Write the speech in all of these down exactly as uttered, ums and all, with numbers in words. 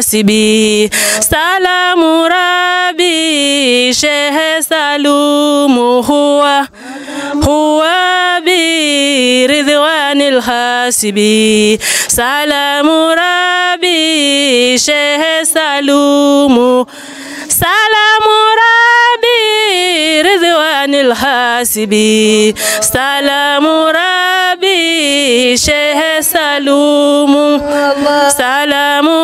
Sibi salamu Rabi Sheikh Salumu huwa huwa bi ridwanil hasibi salamu Rabi Sheikh Salumu salamu Rabi ridwanil hasibi salamu Rabi Sheikh Salumu salamu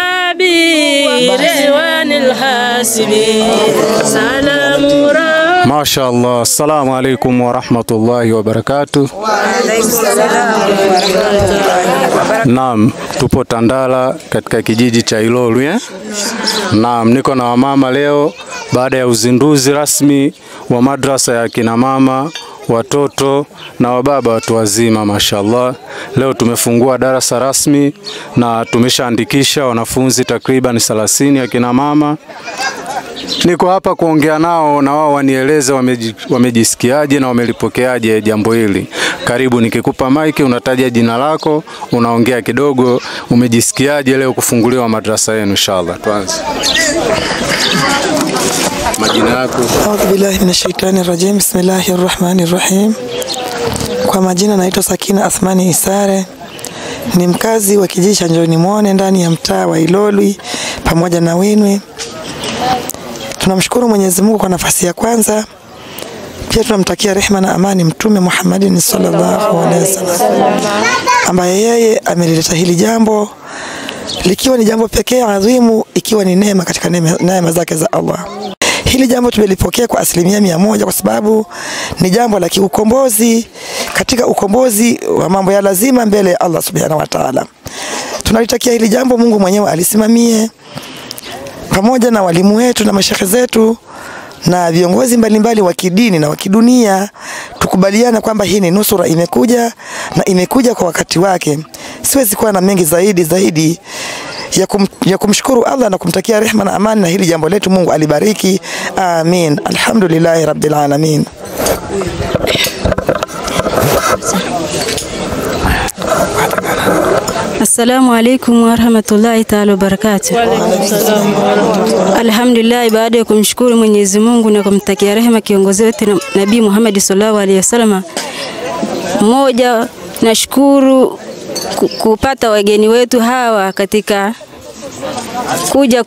ridwanil hasibi salamu Rabi. Mashaallah. Assalamu alaikum wa rahmatullahi wa barakatuh. Wa alaikum salam wa rahmatullahi wa barakatuh. Naam, tupo Tandala katika kijiji cha Ilolu eh? Naam, niko na wamama leo baada ya uzinduzi rasmi wa madrasa ya kina mama, watoto na wababa watu wazima. Mashaallah, leo tumefungua darasa rasmi na tumeshaandikisha wanafunzi takriban thelathini ya kina mama. Niko hapa kuongea nao na wao wanieleze wamejisikiaje na wamelipokeaje jambo hili. Karibu, nikikupa maiki unataja jina lako, unaongea kidogo umejisikiaje leo kufunguliwa madrasa yenu inshallah. Tuanze. Majina yako? A'udhu billahi minash shaitani rajim. Bismillahir rahmanir rahim. Kwa majina naitwa Sakina Athmani Isare. Ni mkazi wa kijiji cha Njoni Muone ndani ya mtaa wa Ilolwi pamoja na Winwi. Tunamshukuru Mwenyezi Mungu kwa nafasi ya kwanza. Pia tunamtakia rehema na amani Mtume Muhammadin sallallahu alaihi wasallam ambaye yeye amelileta hili jambo likiwa ni jambo pekee adhimu, ikiwa ni neema katika neema zake za Allah. Hili jambo tumelipokea kwa asilimia mia moja kwa sababu ni jambo la kiukombozi katika ukombozi wa mambo ya lazima mbele ya Allah subhanahu wa ta'ala. Tunalitakia hili jambo Mungu mwenyewe alisimamie pamoja na walimu wetu na mashekhe zetu na viongozi mbalimbali wa kidini na wa kidunia. Tukubaliana kwamba hii ni nusura imekuja na imekuja kwa wakati wake. Siwezi kuwa na mengi zaidi zaidi ya, kum, ya kumshukuru Allah na kumtakia rehema na amani na hili jambo letu Mungu alibariki. Amin. Alhamdulillahi rabbil alamin. Assalamu alaikum wa rahmatullahi ta'ala wa barakatuh. Alhamdulillah, baada ya kumshukuru Mwenyezi Mungu na kumtakia rehema kiongozi wetu Nabii Muhammad sallallahu alaihi wasallam, moja nashukuru kupata wageni wetu hawa katika kuja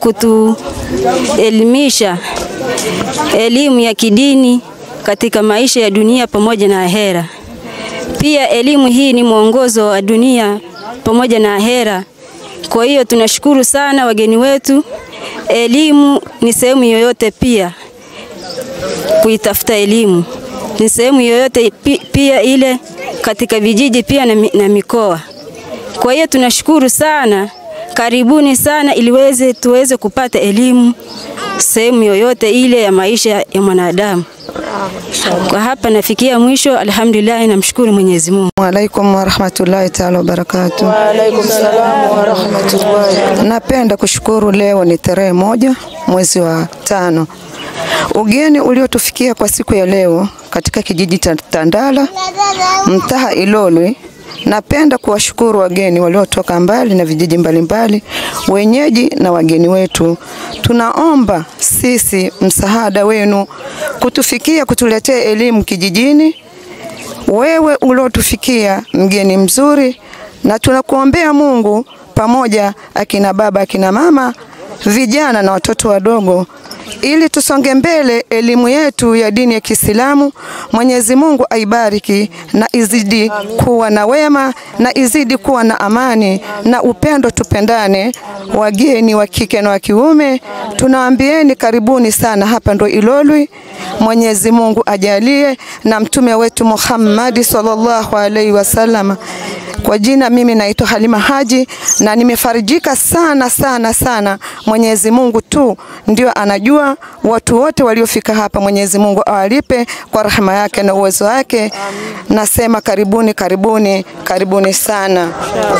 kutuelimisha elimu ya kidini katika maisha ya dunia pamoja na ahera. Pia elimu hii ni mwongozo wa dunia pamoja na ahera. Kwa hiyo tunashukuru sana wageni wetu. Elimu ni sehemu yoyote, pia kuitafuta elimu ni sehemu yoyote pia ile katika vijiji pia na, na mikoa. Kwa hiyo tunashukuru sana, karibuni sana iliweze tuweze kupata elimu sehemu yoyote ile ya maisha ya mwanadamu. Kwa hapa nafikia mwisho. Alhamdulillah, namshukuru Mwenyezi Mungu. Wa alaikum wa rahmatullahi ta'ala wa barakatuh. Wa alaikum salam wa rahmatullahi. Napenda kushukuru, leo ni tarehe moja mwezi wa tano. Ugeni uliotufikia kwa siku ya leo katika kijiji cha Tandala, mtaa Ilolwi. Napenda kuwashukuru wageni waliotoka mbali na vijiji mbalimbali, wenyeji na wageni wetu. Tunaomba sisi msaada wenu kutufikia, kutuletea elimu kijijini. Wewe uliotufikia mgeni mzuri, na tunakuombea Mungu pamoja akina baba, akina mama, vijana na watoto wadogo, ili tusonge mbele elimu yetu ya dini ya Kiislamu. Mwenyezi Mungu aibariki na izidi kuwa na wema na izidi kuwa na amani na upendo, tupendane. Wageni wa kike na wa kiume tunawaambieni karibuni sana, hapa ndo Ilolwi. Mwenyezi Mungu ajalie na mtume wetu Muhammad sallallahu alaihi wasallam. Kwa jina mimi naitwa Halima Haji na nimefarijika sana sana sana. Mwenyezi Mungu tu ndio anajua watu wote waliofika hapa. Mwenyezi Mungu awalipe kwa rahema yake na uwezo wake. Nasema karibuni karibuni karibuni sana.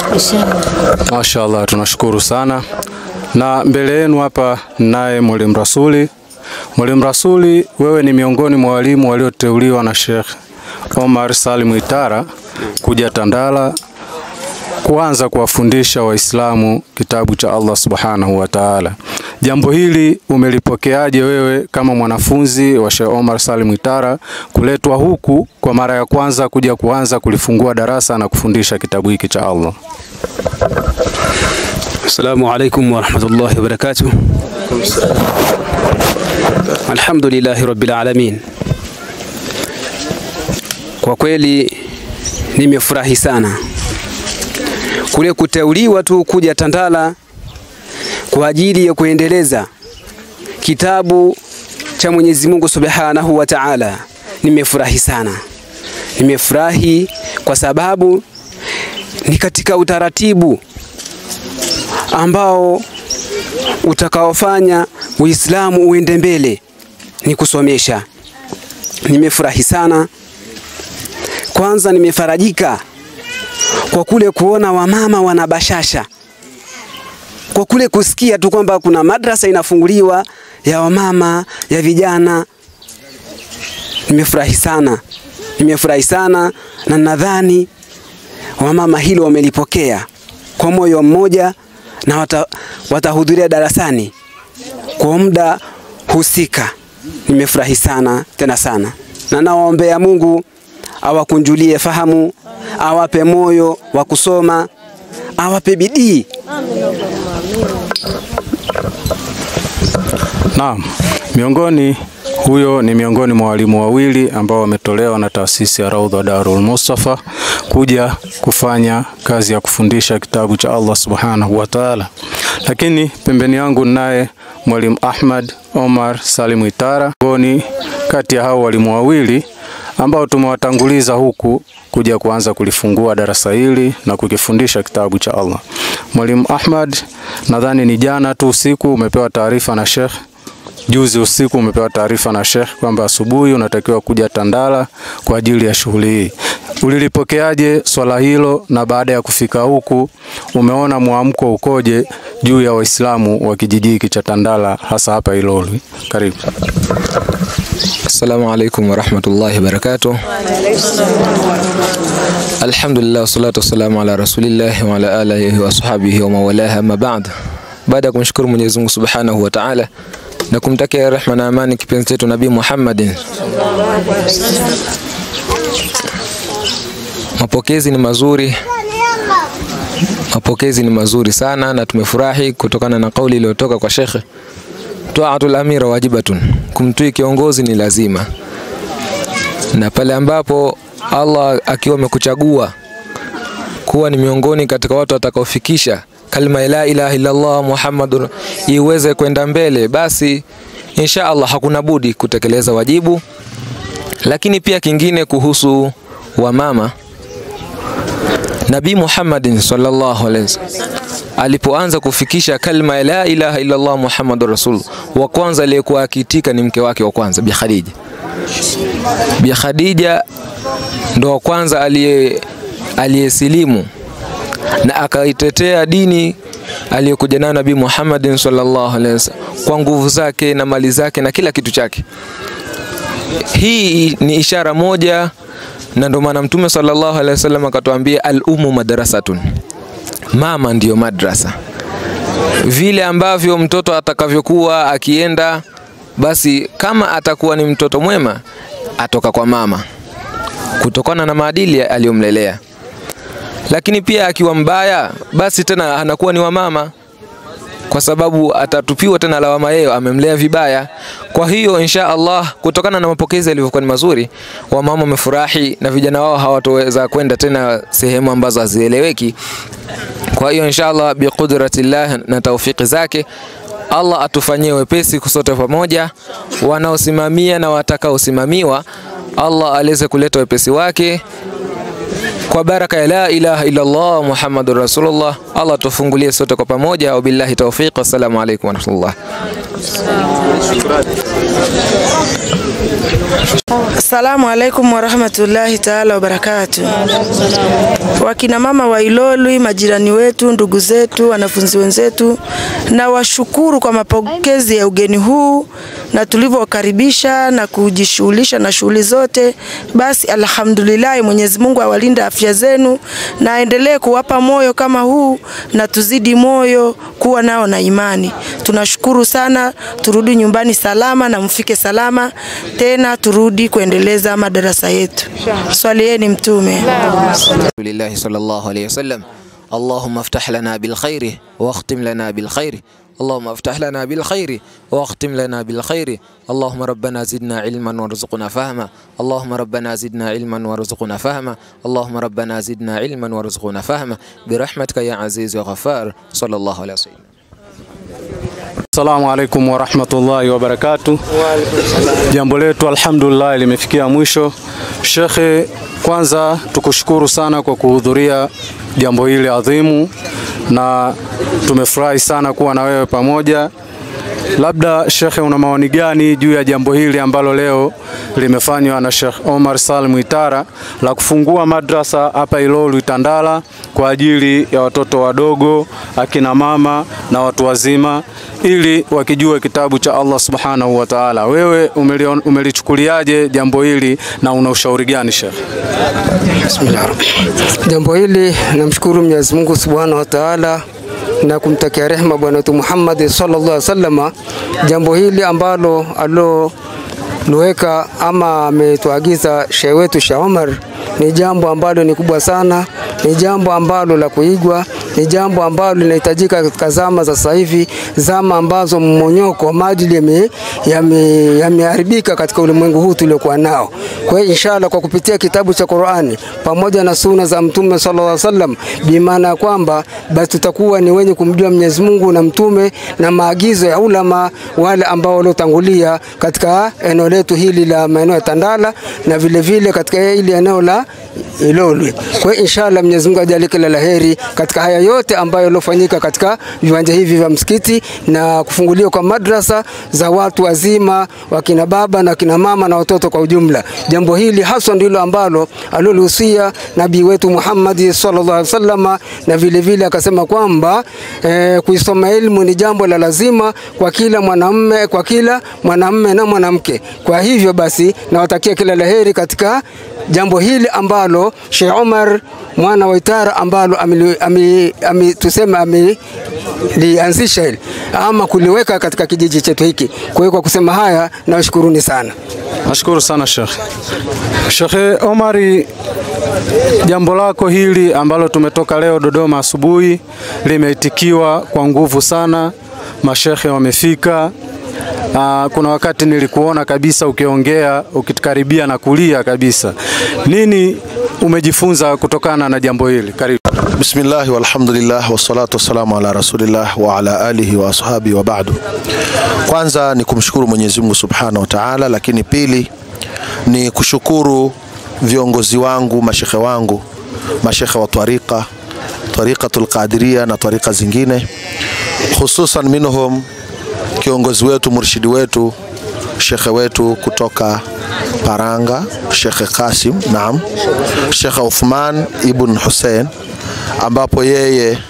Mashaallah, tunashukuru sana. Na mbele yenu hapa naye Mwalimu Rasuli. Mwalimu Rasuli, wewe ni miongoni mwa walimu walioteuliwa na Sheikh Omar Salim Itara kuja Tandala kuanza kuwafundisha Waislamu kitabu cha Allah Subhanahu wa Ta'ala. Jambo hili umelipokeaje wewe kama mwanafunzi wa Sheikh Omar Salim Itara kuletwa huku kwa mara ya kwanza kuja kuanza kulifungua darasa na kufundisha kitabu hiki cha Allah? Assalamu alaikum wa rahmatullahi wa barakatuh. Alhamdulillahi rabbil alamin. Kwa kweli nimefurahi sana kule kuteuliwa tu kuja Tandala kwa ajili ya kuendeleza kitabu cha Mwenyezi Mungu Subhanahu wa Ta'ala. Nimefurahi sana. Nimefurahi kwa sababu ni katika utaratibu ambao utakaofanya Uislamu uende mbele ni kusomesha. Nimefurahi sana. Kwanza nimefarajika kwa kule kuona wamama wanabashasha, kwa kule kusikia tu kwamba kuna madrasa inafunguliwa ya wamama, ya vijana. Nimefurahi sana. Nimefurahi sana na nadhani wamama hilo wamelipokea kwa moyo mmoja na wata, watahudhuria darasani kwa muda husika. Nimefurahi sana tena sana, na nawaombea Mungu awakunjulie fahamu, awape moyo wa kusoma, awape bidii. Naam, miongoni huyo ni miongoni mwa walimu wawili ambao wametolewa na taasisi ya Raudha Darul Mustafa kuja kufanya kazi ya kufundisha kitabu cha Allah Subhanahu wa Ta'ala. Lakini pembeni yangu naye Mwalimu Ahmad Omar Salim Itara, miongoni kati ya hao walimu wawili ambao tumewatanguliza huku kuja kuanza kulifungua darasa hili na kukifundisha kitabu cha Allah. Mwalimu Ahmad, nadhani ni jana tu usiku umepewa taarifa na Sheikh, juzi usiku umepewa taarifa na Sheikh kwamba asubuhi unatakiwa kuja Tandala kwa ajili ya shughuli hii. Ulilipokeaje swala hilo, na baada ya kufika huku umeona muamko ukoje juu ya Waislamu wa kijiji hiki cha Tandala hasa hapa Ilolwi? Karibu. Assalamu alaikum wa rahmatullahi wa barakatuh. Alhamdulillah wassalatu wassalamu ala rasulillah wa ala alihi wa sahbihi wa mawalaha, ma ba'd. Baada ya kumshukuru Mwenyezi Mungu Subhanahu wa Ta'ala na kumtakia rehema na amani kipenzi chetu Nabii Muhammadin, mapokezi ni mazuri, mapokezi ni mazuri sana, na tumefurahi kutokana na kauli iliyotoka kwa Sheikh, Tu'atul amira wajibatun, kumtii kiongozi ni lazima. Na pale ambapo Allah akiwa amekuchagua kuwa ni miongoni katika watu watakaofikisha kalima la ilaha illa Allah Muhammadur iweze kwenda mbele, basi insha Allah hakuna budi kutekeleza wajibu. Lakini pia kingine kuhusu wamama, Nabii Muhammadin sallallahu alaihi wasallam alipoanza kufikisha kalima la ilaha illa Allah Muhammadur Rasul, wa kwanza aliyekuwa akiitika ni mke wake wa kwanza Bi Khadija. Bi Khadija ndo wa kwanza aliye aliyesilimu na akaitetea dini aliyokuja nayo Nabii Muhammadin sallallahu alaihi wasallam kwa nguvu zake na mali zake na kila kitu chake. Hii ni ishara moja, na ndio maana Mtume sallallahu alaihi wasallam akatuambia al-ummu madrasatun, mama ndiyo madrasa. Vile ambavyo mtoto atakavyokuwa akienda, basi kama atakuwa ni mtoto mwema atoka kwa mama kutokana na maadili aliyomlelea, lakini pia akiwa mbaya basi tena anakuwa ni wa mama, kwa sababu atatupiwa tena lawama yeye amemlea vibaya. Kwa hiyo insha Allah, kutokana na mapokezi yalivyokuwa ni mazuri, wamama wamefurahi na vijana wao hawatoweza kwenda tena sehemu ambazo hazieleweki. Kwa hiyo insha Allah bi qudratillah na tawfiki zake Allah atufanyie wepesi kusote pamoja, wanaosimamia na watakaosimamiwa Allah aleze kuleta wepesi wake kwa baraka ya la ilaha illa Allah Muhammadur Rasulullah. Allah tufungulie sote kwa pamoja. Wabillahi tawfiq. Assalamu alaykum wa rahmatullah. Assalamu alaikum warahmatullahi taala wabarakatuh. Wakina mama wa Ilolwi, majirani wetu, ndugu zetu, wanafunzi wenzetu, na washukuru kwa mapokezi ya ugeni huu na tulivyokaribisha na kujishughulisha na shughuli zote. Basi alhamdulillah, Mwenyezi Mungu awalinda afya zenu na aendelee kuwapa moyo kama huu, na tuzidi moyo kuwa nao na imani. Tunashukuru sana, turudi nyumbani salama na mfike salama, tena turudi kuendeleza madarasa yetu. Swalieni mtume. Alhamdulillah sallallahu alayhi wasallam. Allahumma aftah lana bil khairi wa akhtim lana bil khairi. اللهم افتح لنا بالخير واختم لنا بالخير. اللهم ربنا زدنا علما وارزقنا فهما. اللهم ربنا زدنا علما وارزقنا فهما. اللهم ربنا زدنا علما وارزقنا فهما برحمتك يا عزيز يا غفار. صلى الله عليه وسلم. Assalamu alaikum wa rahmatullahi wa barakatuh. Jambo letu alhamdulillah limefikia mwisho. Shekhe, kwanza tukushukuru sana kwa kuhudhuria jambo hili adhimu na tumefurahi sana kuwa na wewe pamoja. Labda Shekhe, una maoni gani juu ya jambo hili ambalo leo limefanywa na Sheikh Omar Salim Itara la kufungua madrasa hapa Ilolwi Tandala kwa ajili ya watoto wadogo, akina mama na watu wazima, ili wakijue kitabu cha Allah subhanahu wa ta'ala? Wewe umelichukuliaje jambo hili na una ushauri gani Sheikh? Bismillah. Jambo hili namshukuru Mwenyezi Mungu subhanahu wa ta'ala na kumtakia rehema bwana wetu Muhammad sallallahu alaihi wasallam. Jambo hili ambalo alo nuweka ama ametuagiza shehe wetu Sheikh Omar ni jambo ambalo ni kubwa sana, ni jambo ambalo la kuigwa, ni jambo ambalo linahitajika katika zama za sasa hivi, zama ambazo mmonyoko wa maadili yameharibika katika ulimwengu huu tuliokuwa nao. Kwa hiyo inshallah, kwa kupitia kitabu cha Qur'ani pamoja na sunna za Mtume sallallahu alaihi wasallam, bi maana kwamba basi tutakuwa ni wenye kumjua Mwenyezi Mungu na Mtume na maagizo ya ulama wale ambao waliotangulia katika eneo letu hili la maeneo ya Tandala na vile vile katika hili eneo la Ilolwi. Kwa hiyo inshallah Mwenyezi Mungu ajalie kila laheri katika haya yote ambayo yalofanyika katika viwanja hivi vya msikiti na kufunguliwa kwa madrasa za watu wazima, wakina baba na kina mama na watoto kwa ujumla. Jambo hili hasa ndilo ambalo alilolihusia Nabii wetu Muhammad sallallahu alaihi wasallam, na vile vile akasema kwamba eh, kuisoma elimu ni jambo la lazima kwa kila mwanamume, kwa kila mwanamume na mwanamke. Kwa hivyo basi nawatakia kila laheri katika jambo hili ambalo Sheikh Omar mwana wa Itara ambalo ami, ami, ami, tuseme ami lianzisha hili ama kuliweka katika kijiji chetu hiki. Kwa hiyo kwa kusema haya nawashukuruni sana. Nashukuru sana Sheikh. Sheikh Omari, jambo lako hili ambalo tumetoka leo Dodoma asubuhi limeitikiwa kwa nguvu sana. Mashekhe wamefika. Uh, kuna wakati nilikuona kabisa ukiongea ukikaribia na kulia kabisa. Nini umejifunza kutokana na jambo hili? Karibu. Bismillah walhamdulillah wassalatu wassalamu ala rasulillah wa ala alihi wa ashabi wa ba'du. Kwanza ni kumshukuru Mwenyezi Mungu Subhanahu wa Ta'ala, lakini pili ni kushukuru viongozi wangu, mashekhe wangu, mashekhe wa tariqa, tariqatul Qadiriyya na tariqa zingine, hususan minhum kiongozi wetu, murshidi wetu, shekhe wetu kutoka Paranga, Sheikh Qasim, naam, Sheikh Uthman ibn Hussein, ambapo yeye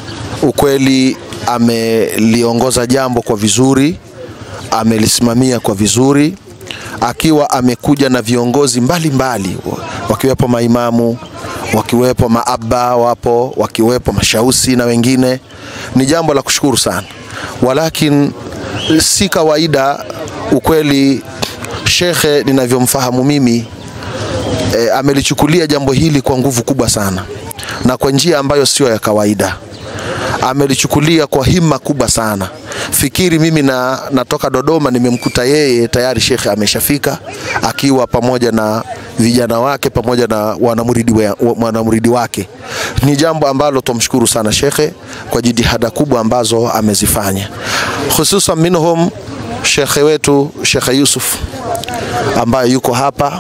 ukweli ameliongoza jambo kwa vizuri, amelisimamia kwa vizuri, akiwa amekuja na viongozi mbalimbali mbali, wakiwepo maimamu, wakiwepo maaba wapo, wakiwepo mashausi na wengine. Ni jambo la kushukuru sana, walakin si kawaida ukweli. Shekhe ninavyomfahamu mimi e, amelichukulia jambo hili kwa nguvu kubwa sana na kwa njia ambayo sio ya kawaida. Amelichukulia kwa hima kubwa sana. Fikiri mimi na natoka Dodoma nimemkuta yeye tayari shekhe ameshafika akiwa pamoja na vijana wake pamoja na wanamuridi wa, wanamuridi wake. Ni jambo ambalo tumshukuru sana shekhe kwa jitihada kubwa ambazo amezifanya. Hususan minhum shekhe wetu Sheikh Yusuf ambaye yuko hapa,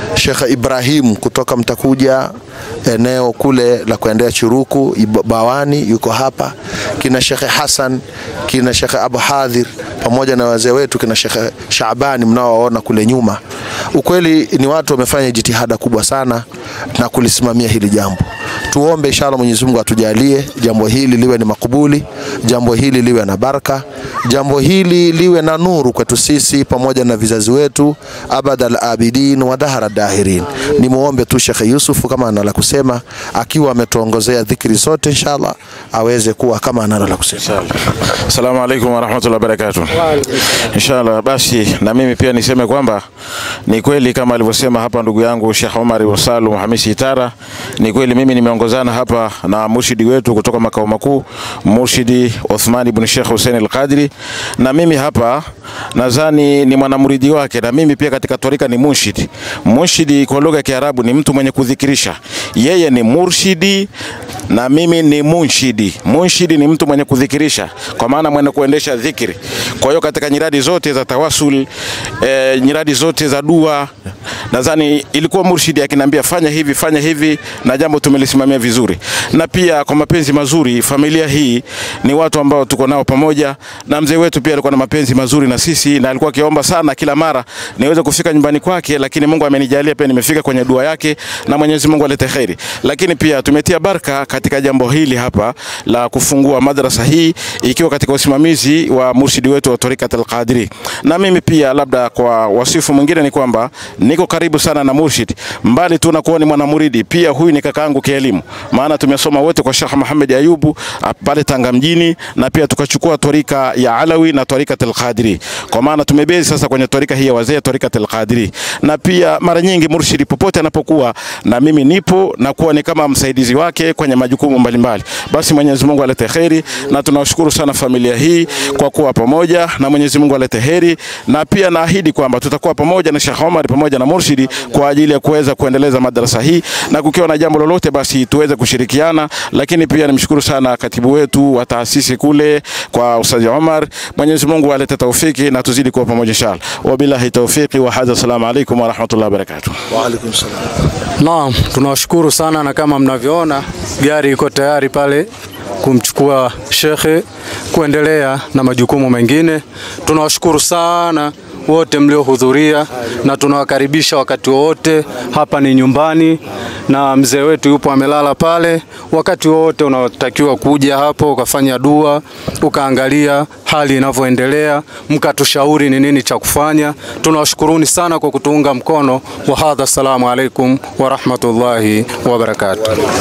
Sheikh Ibrahim kutoka Mtakuja eneo kule la kuendea Chiruku Bawani yuko hapa, kina Sheikh Hassan, kina Sheikh Abu Hadhir pamoja na wazee wetu kina Sheikh Shaabani mnaowaona kule nyuma. Ukweli ni watu wamefanya jitihada kubwa sana na kulisimamia hili jambo. Tuombe inshallah Mwenyezi Mungu atujalie jambo hili liwe ni makubuli, jambo hili liwe na baraka, jambo hili liwe na nuru kwetu sisi pamoja na vizazi wetu abadal abidin wa dahara dahirin. Ni muombe tu Sheikh Yusuf kama ana la kusema, akiwa ametuongozea dhikri zote inshallah aweze kuwa kama ana la kusema inshallah. Asalamu alaykum wa rahmatullahi wa barakatuh. Inshallah basi na mimi pia niseme kwamba ni kweli kama alivyosema hapa ndugu yangu Sheikh Omar Salum Hamisi Itara, ni kweli mimi nimeongozana hapa na murshidi wetu kutoka makao makuu, Murshidi Uthman ibn Sheikh Hussein al-Qadri, na mimi hapa nadhani ni mwanamuridi wake, na mimi pia katika torika ni murshidi. Murshidi kwa lugha ya Kiarabu ni mtu mwenye kudhikirisha. Yeye ni murshidi na mimi ni munshidi. Munshidi ni mtu mwenye kudhikirisha, kwa maana mwenye kuendesha dhikri. Kwa hiyo katika nyiradi zote za tawasul, e, nyiradi zote za dua, nadhani ilikuwa murshidi akiniambia fanya hivi fanya hivi, na jambo tumelisimamia vizuri. Na pia kwa mapenzi mazuri, familia hii ni watu ambao tuko nao pamoja, na mzee wetu pia alikuwa na mapenzi mazuri na sisi, na alikuwa akiomba sana kila mara niweze kufika nyumbani kwake, lakini Mungu amenijalia pia nimefika kwenye dua yake, na Mwenyezi Mungu alete kheri. Lakini pia tumetia baraka katika jambo hili hapa la kufungua madrasa hii, ikiwa katika usimamizi wa murshidi wetu wa Tariqat al-Qadiri. Na mimi pia labda kwa wasifu mwingine ni kwamba niko karibu sana na murshid, mbali tu na kuwa ni mwanamuridi, pia huyu ni kakaangu kielimu, maana tumesoma wote kwa Sheikh Muhammad Ayubu pale Tanga mjini, na pia tukachukua tarika ya Alawi na Tariqat al-Qadiri, kwa maana tumebezi sasa kwenye tarika hii ya wazee Tariqat al-Qadiri. Na pia mara nyingi murshidi popote anapokuwa na mimi nipo na kuwa ni kama msaidizi wake kwenye majukumu mbalimbali. Basi Mwenyezi Mungu alete kheri, na tunawashukuru sana familia hii kwa kuwa pamoja, na Mwenyezi Mungu alete heri. Na pia naahidi kwamba tutakuwa pamoja na Sheikh Omar pamoja na murshidi kwa ajili ya kuweza kuendeleza madrasa hii, na kukiwa na jambo lolote basi tuweze kushirikiana. Lakini pia nimshukuru sana katibu wetu wa taasisi kule kwa Ustadh Omar. Mwenyezi Mungu alete taufiki na tuzidi kuwa pamoja inshallah. Wabillahi tawfiki wa hadha. Assalamu alaykum wa rahmatullahi wa barakatuh. Wa alaykum salam. Naam, tunawashukuru sana, na kama mnavyoona gari iko tayari pale kumchukua shekhe kuendelea na majukumu mengine. Tunawashukuru sana wote mliohudhuria, na tunawakaribisha wakati wote. Hapa ni nyumbani, na mzee wetu yupo amelala pale. Wakati wote unatakiwa kuja hapo ukafanya dua, ukaangalia hali inavyoendelea, mkatushauri ni nini cha kufanya. Tunawashukuruni sana kwa kutuunga mkono. Wa hadha, assalamu alaikum wa rahmatullahi wa barakatuh.